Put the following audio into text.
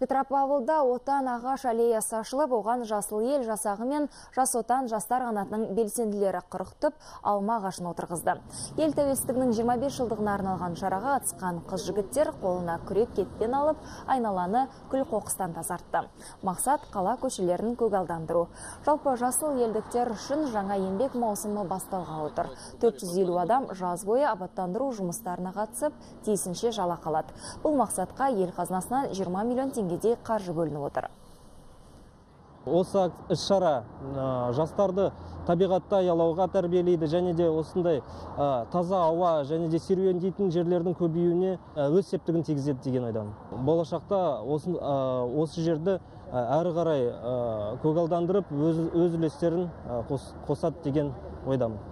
Петропавлда Отан ағаш аллеясы ашылып, оған Жасыл ел жасағы мен Жас отан жастар қанатының белсенділері құрықтып, алма ағашын отырғызды. Ел тәуелсіздігінің 25 жылдығына арналған шараға қатысқан қыз-жігіттер қолына күрек кетпен алып, айналаны күл-қоқыстан тазартты. Мақсат қала көшелерін көгалдандыру. Жалпы жасыл елдіктер үшін жаңа еңбек маусымы басталғалы отыр. 450 адам жаз бойы абаттандыру жұмыстарына қатысып, тиісінше жалақы алады. Бұл мақсатқа ел қазынасынан 20 миллион теңгедей қаржы бөлініп отыр. Осы іс-шара жастарды табиғатта аялауға тәрбиелейді, және де осындай таза ауа және де серуендейтін жерлердің көбеюіне өз септігін тигізеді деген ойдамын. Болашақта осы жерді әрі қарай көгалдандырып, өз үлестерін қосады деген ойдамын.